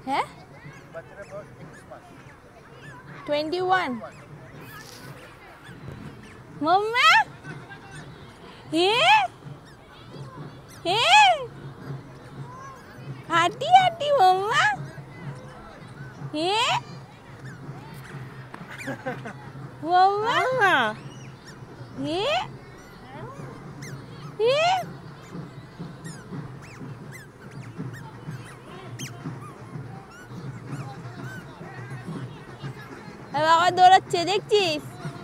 है 21 मम्मा हे आटी आटी मम्मा हे मम्मा हे বাবা দৌড়াচ্ছে দেখছিস।